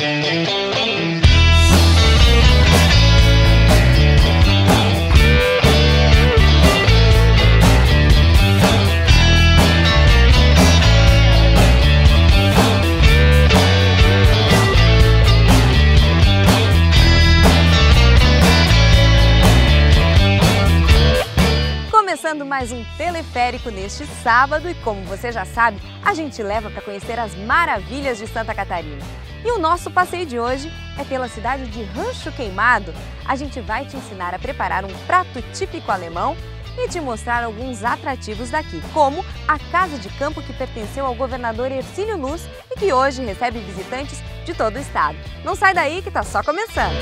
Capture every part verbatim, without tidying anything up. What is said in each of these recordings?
Começando mais um teleférico neste sábado e, como você já sabe, a gente leva para conhecer as maravilhas de Santa Catarina. E o nosso passeio de hoje é pela cidade de Rancho Queimado. A gente vai te ensinar a preparar um prato típico alemão e te mostrar alguns atrativos daqui, como a casa de campo que pertenceu ao governador Hercílio Luz e que hoje recebe visitantes de todo o estado. Não sai daí que tá só começando!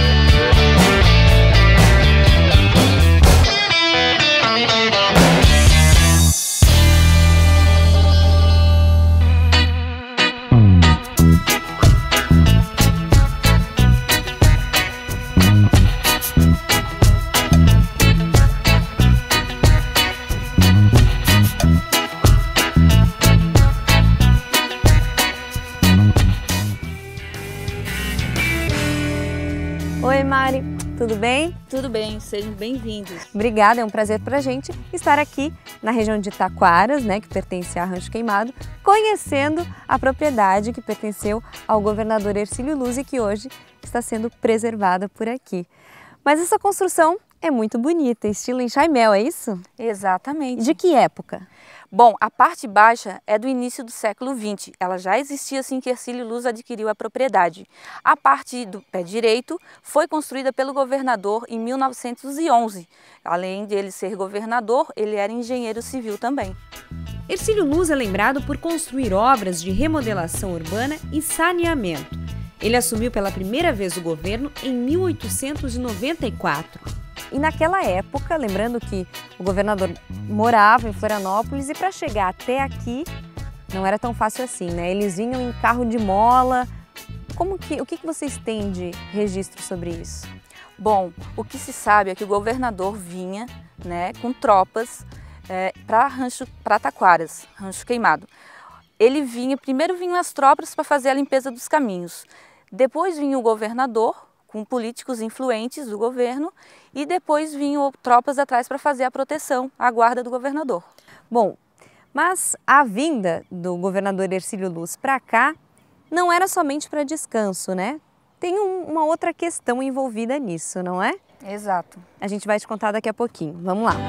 Oi, Mari, tudo bem? Tudo bem, sejam bem-vindos. Obrigada, é um prazer pra gente estar aqui na região de Taquaras, né, que pertence a Rancho Queimado, conhecendo a propriedade que pertenceu ao governador Hercílio Luz e que hoje está sendo preservada por aqui. Mas essa construção é muito bonita, estilo enxaimel, é isso? Exatamente. De que época? Bom, a parte baixa é do início do século vinte. Ela já existia assim que Hercílio Luz adquiriu a propriedade. A parte do pé direito foi construída pelo governador em mil novecentos e onze. Além de ele ser governador, ele era engenheiro civil também. Hercílio Luz é lembrado por construir obras de remodelação urbana e saneamento. Ele assumiu pela primeira vez o governo em mil oitocentos e noventa e quatro. E naquela época, lembrando que o governador morava em Florianópolis e para chegar até aqui não era tão fácil assim, né? Eles vinham em carro de mola. Como que, o que, que vocês têm de registro sobre isso? Bom, o que se sabe é que o governador vinha, né, com tropas é, para Rancho para Taquaras, Rancho Queimado. Ele vinha, primeiro vinham as tropas para fazer a limpeza dos caminhos. Depois vinha o governador com políticos influentes do governo e depois vinham tropas atrás para fazer a proteção, a guarda do governador. Bom, mas a vinda do governador Hercílio Luz para cá não era somente para descanso, né? Tem um, uma outra questão envolvida nisso, não é? Exato. A gente vai te contar daqui a pouquinho. Vamos lá.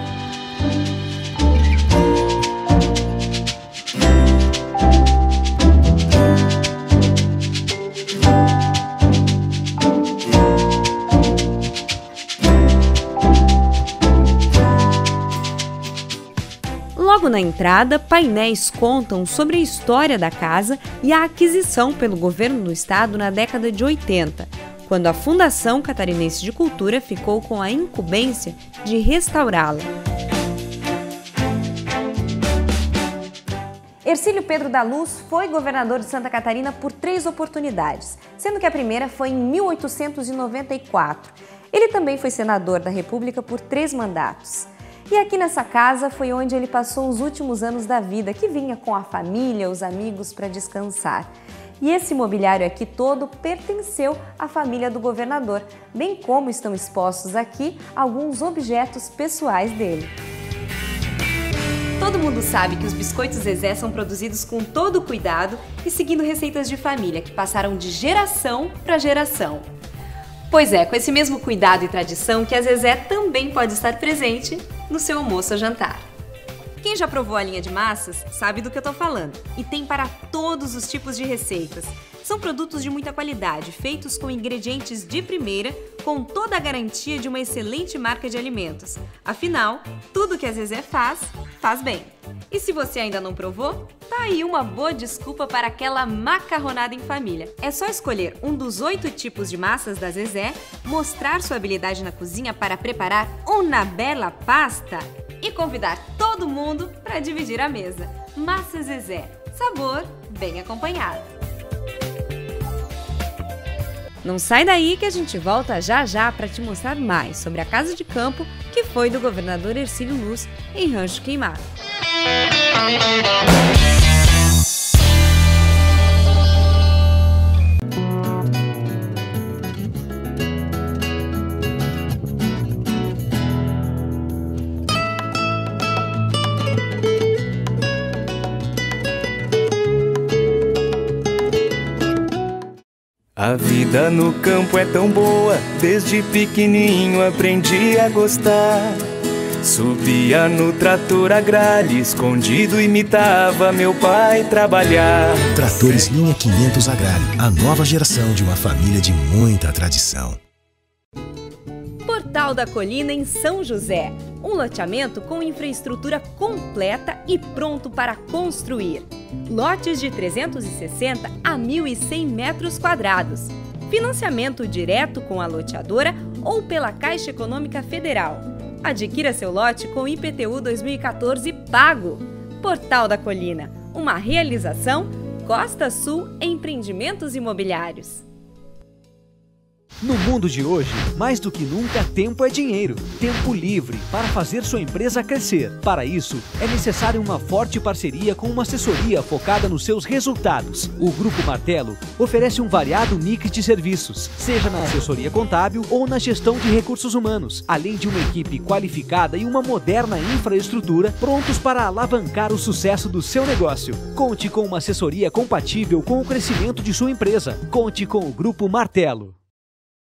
Logo na entrada, painéis contam sobre a história da casa e a aquisição pelo governo do estado na década de oitenta, quando a Fundação Catarinense de Cultura ficou com a incumbência de restaurá-la. Hercílio Pedro da Luz foi governador de Santa Catarina por três oportunidades, sendo que a primeira foi em mil oitocentos e noventa e quatro. Ele também foi senador da República por três mandatos. E aqui nessa casa foi onde ele passou os últimos anos da vida, que vinha com a família, os amigos para descansar. E esse mobiliário aqui todo pertenceu à família do governador, bem como estão expostos aqui alguns objetos pessoais dele. Todo mundo sabe que os biscoitos Zezé são produzidos com todo o cuidado e seguindo receitas de família que passaram de geração para geração. Pois é, com esse mesmo cuidado e tradição que a Zezé também pode estar presente no seu almoço ou jantar. Quem já provou a linha de massas sabe do que eu tô falando e tem para todos os tipos de receitas. São produtos de muita qualidade, feitos com ingredientes de primeira, com toda a garantia de uma excelente marca de alimentos. Afinal, tudo que a Zezé faz, faz bem. E se você ainda não provou, tá aí uma boa desculpa para aquela macarronada em família. É só escolher um dos oito tipos de massas da Zezé, mostrar sua habilidade na cozinha para preparar uma bela pasta e convidar todo mundo para dividir a mesa. Massa Zezé, sabor bem acompanhado. Não sai daí que a gente volta já já para te mostrar mais sobre a casa de campo que foi do governador Hercílio Luz em Rancho Queimado. A vida no campo é tão boa, desde pequenininho aprendi a gostar. Subia no trator agrário, escondido imitava meu pai trabalhar. Tratores Linha quinhentos Agrário, a nova geração de uma família de muita tradição. Portal da Colina em São José, um loteamento com infraestrutura completa e pronto para construir. Lotes de trezentos e sessenta a mil e cem metros quadrados. Financiamento direto com a loteadora ou pela Caixa Econômica Federal. Adquira seu lote com I P T U dois mil e quatorze pago. Portal da Colina, uma realização Costa Sul Empreendimentos Imobiliários. No mundo de hoje, mais do que nunca, tempo é dinheiro. Tempo livre para fazer sua empresa crescer. Para isso, é necessário uma forte parceria com uma assessoria focada nos seus resultados. O Grupo Martelo oferece um variado mix de serviços, seja na assessoria contábil ou na gestão de recursos humanos, além de uma equipe qualificada e uma moderna infraestrutura prontos para alavancar o sucesso do seu negócio. Conte com uma assessoria compatível com o crescimento de sua empresa. Conte com o Grupo Martelo.